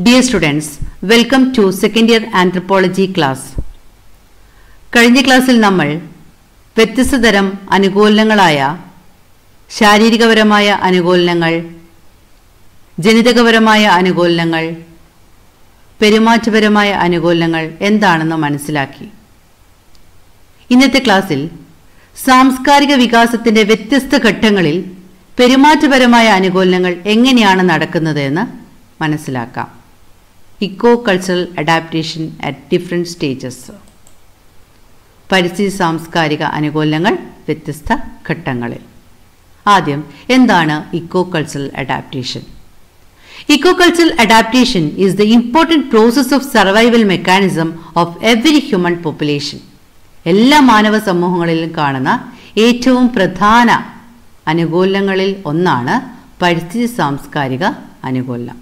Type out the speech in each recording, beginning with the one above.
Dear students, welcome to second year anthropology class. കഴിഞ്ഞ ക്ലാസ്സിൽ നമ്മൾ വ്യത്യസ്ത തരം അനുകൂലനങ്ങളായ ശാരീരികപരമായ അനുകൂലനങ്ങൾ, ജനിതകപരമായ അനുകൂലനങ്ങൾ, പെരുമാറ്റപരമായ അനുകൂലനങ്ങൾ എന്താണെന്ന് മനസ്സിലാക്കി. ഇന്നത്തെ ക്ലാസ്സിൽ സാംസ്കാരിക വികാസത്തിന്റെ വ്യത്യസ്ത ഘട്ടങ്ങളിൽ പെരുമാറ്റപരമായ അനുകൂലനങ്ങൾ എങ്ങനെയാണ് നടക്കുന്നത് എന്ന് മനസ്സിലാക്കാം. Eco-cultural adaptation at different stages. പരിസ്ഥിതി സാംസ്കാരിക അനുകൂലനങ്ങൾ വ്യത്യസ്ത ഘട്ടങ്ങളിൽ. ആദ്യം എന്താണ് eco-cultural adaptation? Eco-cultural adaptation is the important process of survival mechanism of every human population. എല്ലാ മാനവ സമൂഹങ്ങളിലും കാണുന്ന ഏറ്റവും പ്രധാന അനുകൂലനങ്ങളിൽ ഒന്നാണ് പരിസ്ഥിതി സാംസ്കാരിക അനുകൂലനം.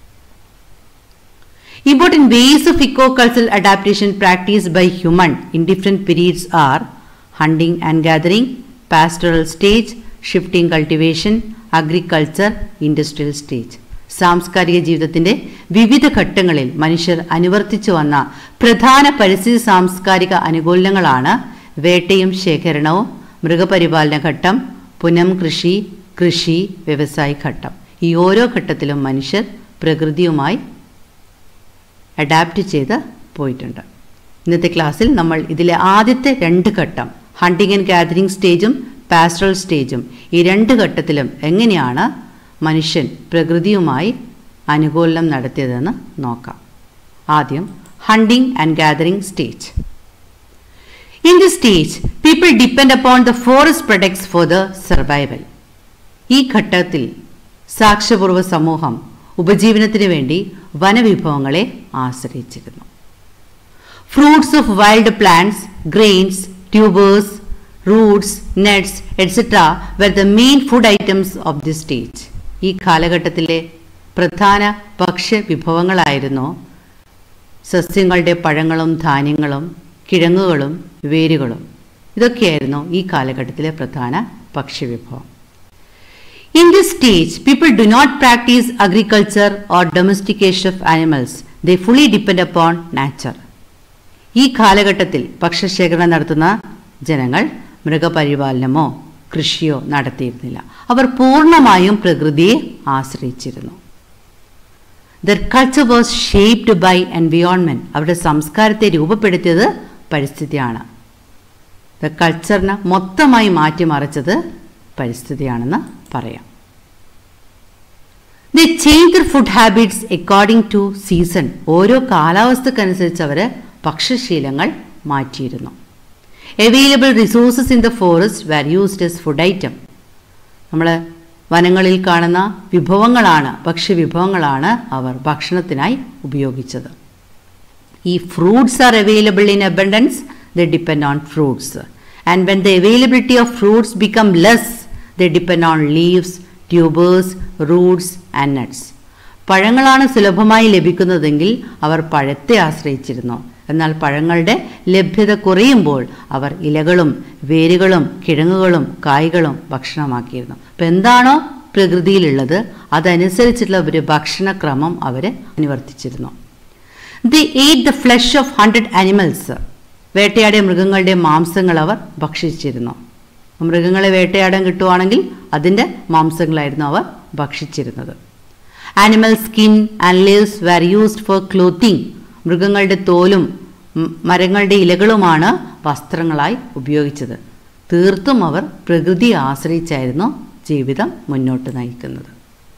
Important ways of eco-cultural adaptation practiced by human in different periods are hunting and gathering, pastoral stage, shifting cultivation, agriculture, industrial stage. സാംസ്കാരിക ജീവിതത്തിന്റെ വിവിധ ഘട്ടങ്ങളിൽ മനുഷ്യർ അനുവർത്തിച്ചു വന്ന പ്രധാന പരിസ്ഥിതി സാംസ്കാരിക അനുകൂലനങ്ങളാണ് വേട്ടയും ശേഖരണവും, മൃഗപരിപാലന ഘട്ടം, പുനം കൃഷി, കൃഷി, വ്യവസായ ഘട്ടം. ഈ ഓരോ ഘട്ടത്തിലും മനുഷ്യർ പ്രകൃതിയുമായി അഡാപ്റ്റ് ചെയ്ത് പോയിട്ടുണ്ട്. ഇന്നത്തെ ക്ലാസ്സിൽ നമ്മൾ ഇതിലെ ആദ്യത്തെ രണ്ട് ഘട്ടം ഹണ്ടിങ് ആൻഡ് ഗാദറിംഗ് സ്റ്റേജും പാസ്റ്ററൽ സ്റ്റേജും ഈ രണ്ട് ഘട്ടത്തിലും എങ്ങനെയാണ് മനുഷ്യൻ പ്രകൃതിയുമായി അനുകൂലനം നടത്തിയതെന്ന് നോക്കാം. ആദ്യം hunting and gathering stage. In this stage people depend upon the forest products for the survival. ഈ ഘട്ടത്തിൽ സാക്ഷ്യപൂർവ്വ സമൂഹം ഉപജീവനത്തിന് വേണ്ടി വനവിഭവങ്ങളെ ആശ്രയിച്ചിരുന്നു. Fruits of wild plants, grains, tubers, roots, nuts etcetera were the main food items of the stage. ഈ കാലഘട്ടത്തിലെ പ്രധാന ഭക്ഷ്യവിഭവങ്ങളായിരുന്നു സസ്യങ്ങളുടെ പഴങ്ങളും ധാന്യങ്ങളും കിഴങ്ങുകളും വേരുകളും. ഇതൊക്കെയായിരുന്നു ഈ കാലഘട്ടത്തിലെ പ്രധാന ഭക്ഷ്യവിഭവം. In this stage, people do not practice agriculture or domestication of animals. They fully depend upon nature. ഈ കാലഘട്ടത്തിൽ ഭക്ഷ്യശേഖരണം നടത്തുന്ന ജനങ്ങൾ മൃഗപരിപാലനമോ കൃഷിയോ നടത്തിയിരുന്നില്ല. അവർ പൂർണ്ണമായും പ്രകൃതിയെ ആശ്രയിച്ചിരുന്നു. Their culture was shaped by environment. അവരുടെ സംസ്കാരത്തെ രൂപപ്പെടുത്തിയത് പരിസ്ഥിതിയാണ്. കൾച്ചറിനെ മൊത്തമായി മാറ്റിമറിച്ചത് പരിസ്ഥിതിയാണെന്ന് പറയാം. They change their food habits according to season. ഓരോ കാലാവസ്ഥക്കനുസരിച്ച് അവർ ഭക്ഷ്യശീലങ്ങൾ മാറ്റിയിരുന്നു. Available resources in the forest were used as food item. നമ്മൾ വനങ്ങളിൽ കാണുന്ന വിഭവങ്ങളാണ്, ഭക്ഷ്യവിഭവങ്ങളാണ് അവർ ഭക്ഷണത്തിനായി ഉപയോഗിച്ചത്. ഈ fruits are available in abundance, they depend on fruits. And when the availability of fruits become less, they depend on leaves, tubers, roots and nuts. പഴങ്ങളാണ് സുലഭമായി ലഭിക്കുന്നതെങ്കിൽ അവർ പഴത്തെ ആശ്രയിച്ചിരുന്നു. എന്നാൽ പഴങ്ങളുടെ ലഭ്യത കുറയുമ്പോൾ അവർ ഇലകളും വേരുകളും കിഴങ്ങുകളും കായ്കളും ഭക്ഷണമാക്കിയിരുന്നു. അപ്പം എന്താണോ പ്രകൃതിയിലുള്ളത് അതനുസരിച്ചുള്ള ഒരു ഭക്ഷണക്രമം അവർ അനുവർത്തിച്ചിരുന്നു. They ate the flesh of hunted animals. വേട്ടയാടിയ മൃഗങ്ങളുടെ മാംസങ്ങൾ അവർ ഭക്ഷിച്ചിരുന്നു. മൃഗങ്ങളെ വേട്ടയാടാൻ കിട്ടുവാണെങ്കിൽ അതിൻ്റെ മാംസങ്ങളായിരുന്നു അവർ ഭക്ഷിച്ചിരുന്നത്. Animal skin and leaves were used for clothing. മൃഗങ്ങളുടെ തോലും മരങ്ങളുടെ ഇലകളുമാണ് വസ്ത്രങ്ങളായി ഉപയോഗിച്ചത്. തീർത്തും അവർ പ്രകൃതിയെ ആശ്രയിച്ചായിരുന്നു ജീവിതം മുന്നോട്ട് നയിക്കുന്നത്.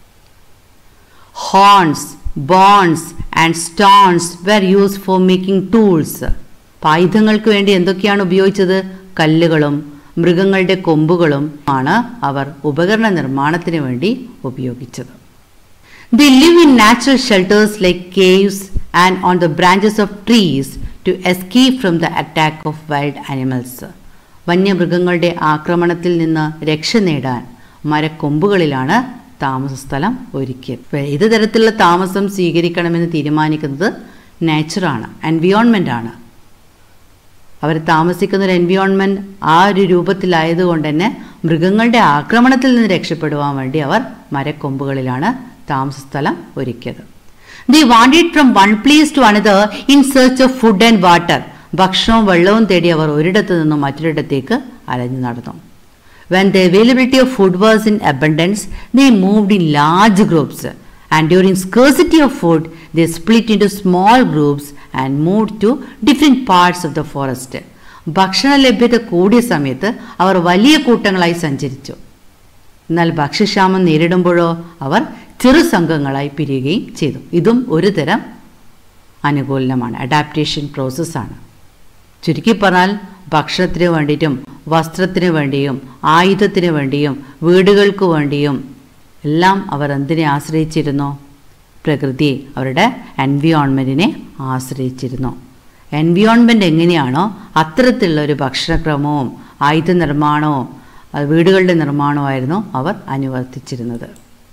Horns, bones and stones were used for making tools. ആയുധങ്ങൾക്ക് വേണ്ടി എന്തൊക്കെയാണ് ഉപയോഗിച്ചത്? കല്ലുകളും മൃഗങ്ങളുടെ കൊമ്പുകളും ആണ് അവർ ഉപകരണ നിർമ്മാണത്തിന് വേണ്ടി ഉപയോഗിച്ചത്. They live in natural shelters like caves and on the branches of trees to escape from the attack of wild animals. വന്യമൃഗങ്ങളുടെ ആക്രമണത്തിൽ നിന്ന് രക്ഷ നേടാൻ മരക്കൊമ്പുകളിലാണ് താമസസ്ഥലം ഒരുക്കിയത്. ഏത് തരത്തിലുള്ള താമസം സ്വീകരിക്കണമെന്ന് തീരുമാനിക്കുന്നത് നേച്ചറാണ്, എൻവിയോൺമെൻ്റ് ആണ്. അവർ താമസിക്കുന്ന ഒരു എൻവിയോൺമെൻറ്റ് ആ ഒരു രൂപത്തിലായതുകൊണ്ട് തന്നെ മൃഗങ്ങളുടെ ആക്രമണത്തിൽ നിന്ന് രക്ഷപ്പെടുവാൻ വേണ്ടി അവർ മരക്കൊമ്പുകളിലാണ് താമസസ്ഥലം ഒരുക്കിയത്. They wandered from one place to another in search of food and water. ഭക്ഷണവും വെള്ളവും തേടി അവർ ഒരിടത്തു നിന്നും മറ്റൊരിടത്തേക്ക് അലഞ്ഞു നടന്നു. When the availability of food was in abundance, they moved in large groups. And during scarcity of food, they split into small groups and moved to different parts of the forest. ഭക്ഷണ ലഭ്യത കൂടിയ സമയത്ത് അവർ വലിയ കൂട്ടങ്ങളായി സഞ്ചരിച്ചു. എന്നാൽ ഭക്ഷ്യക്ഷാമം നേരിടുമ്പോഴോ അവർ ചെറു സംഘങ്ങളായി പിരിയുകയും ചെയ്തു. ഇതും ഒരു തരം അനുകൂലമാണ്, അഡാപ്റ്റേഷൻ പ്രോസസ്സാണ്. ചുരുക്കി പറഞ്ഞാൽ ഭക്ഷണത്തിന് വേണ്ടിയിട്ടും വസ്ത്രത്തിന് വേണ്ടിയും ആയുധത്തിന് വേണ്ടിയും വീടുകൾക്ക് വേണ്ടിയും എല്ലാം അവർ എന്തിനെ ആശ്രയിച്ചിരുന്നു? പ്രകൃതിയെ, അവരുടെ എൻവിയോൺമെൻറ്റിനെ ആശ്രയിച്ചിരുന്നു. എൻവിയോൺമെൻറ്റ് എങ്ങനെയാണോ അത്തരത്തിലുള്ള ഒരു ഭക്ഷണക്രമവും ആയുധ നിർമ്മാണവും വീടുകളുടെ നിർമ്മാണമായിരുന്നു അവർ അനുവർത്തിച്ചിരുന്നത്.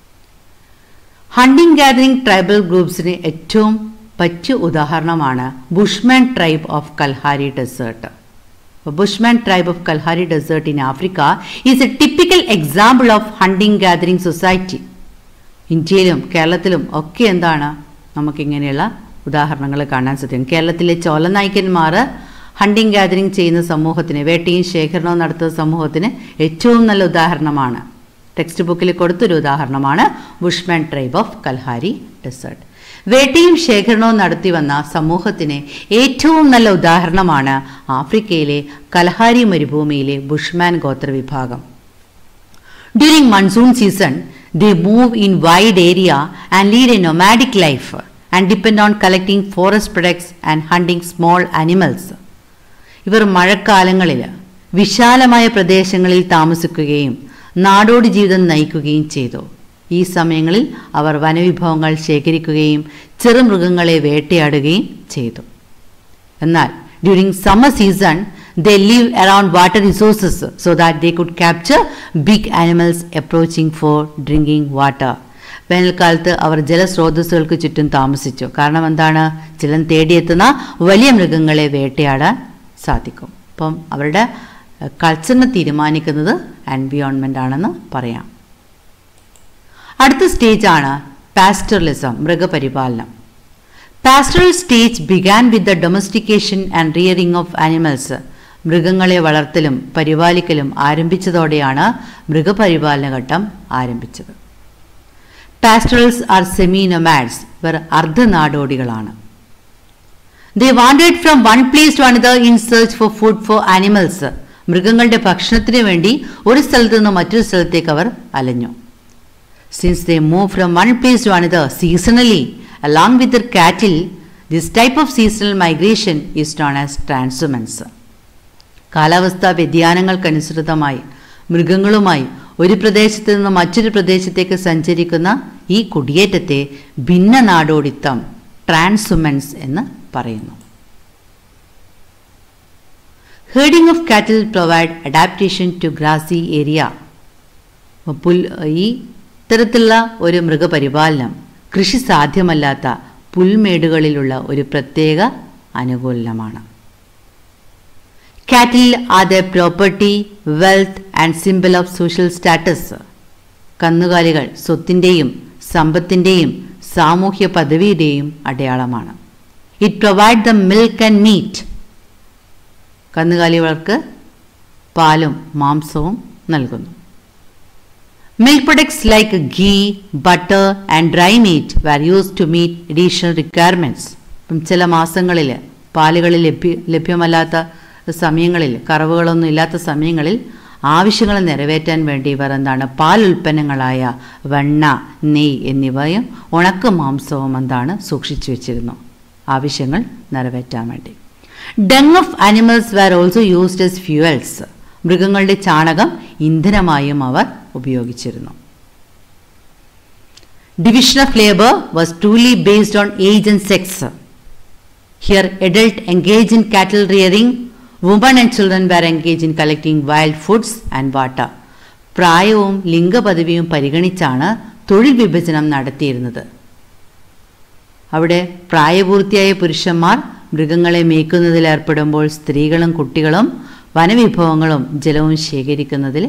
ഹണ്ടിങ് ഗാദറിംഗ് ട്രൈബൽ ഗ്രൂപ്പ്സിന് ഏറ്റവും പറ്റിയ ഉദാഹരണമാണ് Bushman tribe of Kalahari desert. Bushman tribe of Kalahari desert in Africa is a typical example of hunting gathering society. ഇന്ത്യയിലും കേരളത്തിലും ഒക്കെ എന്താണ് നമുക്കിങ്ങനെയുള്ള ഉദാഹരണങ്ങൾ കാണാൻ സാധിക്കും. കേരളത്തിലെ ചോലനായ്ക്കന്മാർ ഹണ്ടിങ് ഗാദറിംഗ് ചെയ്യുന്ന സമൂഹത്തിന്, വേട്ടയും ശേഖരണവും നടത്തുന്ന സമൂഹത്തിന് ഏറ്റവും നല്ല ഉദാഹരണമാണ്. ടെക്സ്റ്റ് ബുക്കിൽ കൊടുത്തൊരു ഉദാഹരണമാണ് Bushman tribe of Kalahari desert. വേട്ടയും ശേഖരണവും നടത്തി വന്ന സമൂഹത്തിന് ഏറ്റവും നല്ല ഉദാഹരണമാണ് ആഫ്രിക്കയിലെ കൽഹാരി മരുഭൂമിയിലെ ബുഷ്മാൻ ഗോത്രവിഭാഗം. During monsoon season they move in wide area and lead a nomadic life and depend on collecting forest products and hunting small animals. ഇവർ മഴക്കാലങ്ങളിൽ വിശാലമായ പ്രദേശങ്ങളിൽ താമസിക്കുകയും നാടോടി ജീവിതം നയിക്കുകയും ചെയ്തു. ഈ സമയങ്ങളിൽ അവർ വനവിഭവങ്ങൾ ശേഖരിക്കുകയും ചെറുമൃഗങ്ങളെ വേട്ടയാടുകയും ചെയ്തു. എന്നാൽ during summer season they live around water resources so that they could capture big animals approaching for drinking water. വേനൽക്കാലത്ത് അവർ ജലസ്രോതസ്സുകൾക്ക് ചുറ്റും താമസിച്ചു. കാരണം എന്താണ്? ജലം തേടിയെത്തുന്ന വലിയ മൃഗങ്ങളെ വേട്ടയാടാൻ സാധിക്കും. അപ്പം അവരുടെ കൾച്ചറിനെ തീരുമാനിക്കുന്നത് എൻവിയോൺമെൻ്റ് ആണെന്ന് പറയാം. അടുത്ത സ്റ്റേജാണ് പാസ്റ്ററലിസം, മൃഗപരിപാലനം. Pastoral stage began with the domestication and rearing of animals. മൃഗങ്ങളെ വളർത്തലും പരിപാലിക്കലും ആരംഭിച്ചതോടെയാണ് മൃഗപരിപാലന ഘട്ടം ആരംഭിച്ചത്. പാസ്റ്ററൽസ് ആർ സെമി നൊമാഡ്സ്, ഇവർ അർദ്ധനാടോടികളാണ്. They wandered from one place to another in search for food for animals. മൃഗങ്ങളുടെ ഭക്ഷണത്തിന് വേണ്ടി ഒരു സ്ഥലത്ത് നിന്ന് മറ്റൊരു സ്ഥലത്തേക്ക് അവർ അലഞ്ഞു. Since they moved from one place to another seasonally along with their cattle, this type of seasonal migration is known as transhumance. കാലാവസ്ഥാ വ്യതിയാനങ്ങൾക്കനുസൃതമായി മൃഗങ്ങളുമായി ഒരു പ്രദേശത്ത് നിന്ന് മറ്റൊരു പ്രദേശത്തേക്ക് സഞ്ചരിക്കുന്ന ഈ കുടിയേറ്റത്തെ ഭിന്ന നാടോടിത്തം, ട്രാൻസ്ഹുമൻസ് എന്ന് പറയുന്നു. Herding of cattle provide adaptation to grassy area. ഈ ഇത്തരത്തിലുള്ള ഒരു മൃഗപരിപാലനം കൃഷി സാധ്യമല്ലാത്ത പുൽമേടുകളിലുള്ള ഒരു പ്രത്യേക അനുകൂലമാണ്. Cattle are their property, wealth and symbol of social status. കന്നുകാലികൾ സ്വത്തിൻ്റെയും സമ്പത്തിൻ്റെയും സാമൂഹ്യ പദവിയുടെയും അടയാളമാണ്. It provides the milk and meat. കന്നുകാലികൾക്ക് പാലും മാംസവും നൽകുന്നു. Milk products like ghee, butter and dry meat were used to meet additional requirements. ചില മാസങ്ങളിൽ പാലുകളിൽ ലഭ്യമല്ലാത്ത സമയങ്ങളിൽ, കറവുകളൊന്നും ഇല്ലാത്ത സമയങ്ങളിൽ ആവശ്യങ്ങൾ നിറവേറ്റാൻ വേണ്ടി ഇവർ എന്താണ് പാൽ ഉൽപ്പന്നങ്ങളായ വെണ്ണ, നെയ്യ് എന്നിവയും ഉണക്ക മാംസവും എന്താണ് സൂക്ഷിച്ചു വെച്ചിരുന്നു ആവശ്യങ്ങൾ നിറവേറ്റാൻ വേണ്ടി. Dung of animals were also used as fuels. മൃഗങ്ങളുടെ ചാണകം ഇന്ധനമായും അവർ ഉപയോഗിച്ചിരുന്നു. Division of labor was truly based on age and sex. Here adult engaged in cattle rearing, women and children were engaged in collecting wild foods and water. പ്രായവും ലിംഗപദവിയും പരിഗണിച്ചാണ് തൊഴിൽ വിഭജനം നടത്തിയിരുന്നത്. അവിടെ പ്രായപൂർത്തിയായ പുരുഷന്മാർ മൃഗങ്ങളെ മേയ്ക്കുന്നതിൽ ഏർപ്പെടുമ്പോൾ സ്ത്രീകളും കുട്ടികളും വനവിഭവങ്ങളും ജലവും ശേഖരിക്കുന്നതിൽ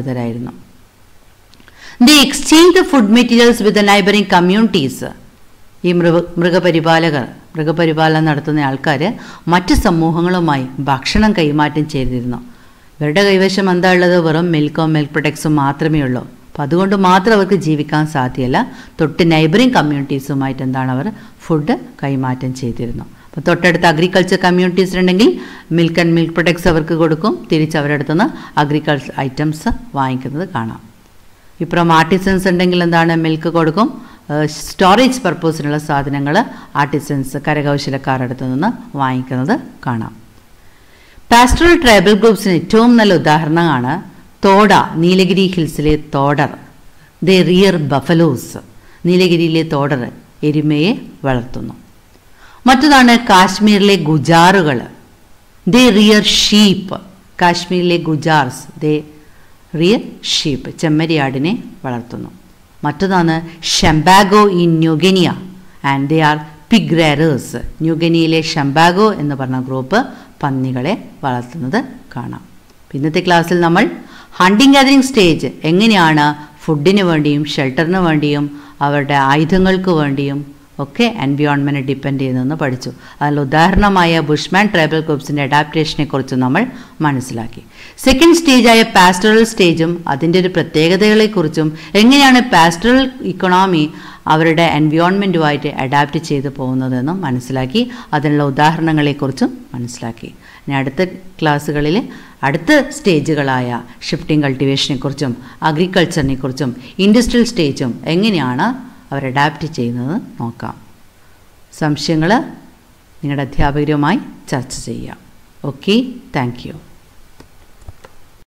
വ്യാപൃതരായിരുന്നു. They exchanged the food materials with the neighboring communities. ഈ മൃഗപരിപാലനം നടത്തുന്ന ആൾക്കാർ മറ്റ് സമൂഹങ്ങളുമായി ഭക്ഷണം കൈമാറ്റം ചെയ്തിരുന്നു. ഇവരുടെ കൈവശം എന്താ ഉള്ളത്? വെറും മിൽക്ക് പ്രൊഡക്ട്സും മാത്രമേ ഉള്ളൂ. അപ്പോൾ അതുകൊണ്ട് മാത്രം അവർക്ക് ജീവിക്കാൻ സാധ്യമല്ല. തൊട്ട് നൈബറിങ് കമ്മ്യൂണിറ്റീസുമായിട്ട് എന്താണ് അവർ ഫുഡ് കൈമാറ്റം ചെയ്തിരുന്നു. അപ്പോൾ തൊട്ടടുത്ത് അഗ്രികൾച്ചർ കമ്മ്യൂണിറ്റീസ് ഉണ്ടെങ്കിൽ മിൽക്ക് പ്രൊഡക്ട്സ് അവർക്ക് കൊടുക്കും. തിരിച്ച് അവരുടെ അടുത്ത് നിന്ന് അഗ്രികൾച്ചർ ഐറ്റംസ് വാങ്ങിക്കുന്നത് കാണാം. ഇപ്പുറം ആർട്ടിസൻസ് ഉണ്ടെങ്കിൽ എന്താണ്? മിൽക്ക് കൊടുക്കും. സ്റ്റോറേജ് പർപ്പസിനുള്ള സാധനങ്ങൾ ആർട്ടിസൻസ് കരകൗശലക്കാരുടെ അടുത്ത് നിന്ന് വാങ്ങിക്കുന്നത് കാണാം. പാസ്റ്ററൽ ട്രൈബൽ ഗ്രൂപ്പ്സിന് ഏറ്റവും നല്ല ഉദാഹരണമാണ് തോഡ, നീലഗിരി ഹിൽസിലെ തോഡർ. They rear buffaloes. നീലഗിരിയിലെ തോഡർ എരുമയെ വളർത്തുന്നു. മറ്റൊന്നാണ് കാശ്മീരിലെ ഗുജാറുകൾ. ദേ റിയർ ഷീപ്പ്. കാശ്മീരിലെ ഗുജാർസ് ദേ റിയർ ഷീപ്പ്, ചെമ്മരിയാടിനെ വളർത്തുന്നു. മറ്റൊന്നാണ് Tsembaga in New Guinea and they are pig rearers. ന്യൂഗിനിയയിലെ ഷംബാഗോ എന്ന് പറഞ്ഞ ഗ്രൂപ്പ് പന്നികളെ വളർത്തുന്നത് കാണാം. ഇന്നത്തെ ക്ലാസ്സിൽ നമ്മൾ ഹണ്ടിങ് ഗാദറിങ് സ്റ്റേജ് എങ്ങനെയാണ് ഫുഡിന് വേണ്ടിയും ഷെൽട്ടറിന് വേണ്ടിയും അവരുടെ ആയുധങ്ങൾക്ക് വേണ്ടിയും ഒക്കെ എൻവയോൺമെൻറ്റ് ഡിപ്പെൻഡ് ചെയ്യുന്നതെന്ന് പഠിച്ചു. അതിൽ ഉദാഹരണമായ ബുഷ്മാൻ ട്രൈബൽ ഗ്രൂപ്പ്സിൻ്റെ അഡാപ്റ്റേഷനെ കുറിച്ച് നമ്മൾ മനസ്സിലാക്കി. സെക്കൻഡ് സ്റ്റേജായ പാസ്റ്ററൽ സ്റ്റേജും അതിൻ്റെ ഒരു പ്രത്യേകതകളെക്കുറിച്ചും എങ്ങനെയാണ് പാസ്റ്ററൽ ഇക്കണോമി അവരുടെ എൻവയോൺമെൻറ്റുമായിട്ട് അഡാപ്റ്റ് ചെയ്തു പോകുന്നതെന്നും മനസ്സിലാക്കി. അതിനുള്ള ഉദാഹരണങ്ങളെക്കുറിച്ചും മനസ്സിലാക്കി. ഇനി അടുത്ത ക്ലാസ്സുകളിൽ അടുത്ത സ്റ്റേജുകളായ ഷിഫ്റ്റിംഗ് കൾട്ടിവേഷനെക്കുറിച്ചും അഗ്രികൾച്ചറിനെക്കുറിച്ചും ഇൻഡസ്ട്രിയൽ സ്റ്റേജും എങ്ങനെയാണ് അവർ അഡാപ്റ്റ് ചെയ്യുന്നത് നോക്കാം. സംശയങ്ങൾ നിങ്ങളുടെ അധ്യാപകരുമായി ചർച്ച ചെയ്യാം. Okay, thank U.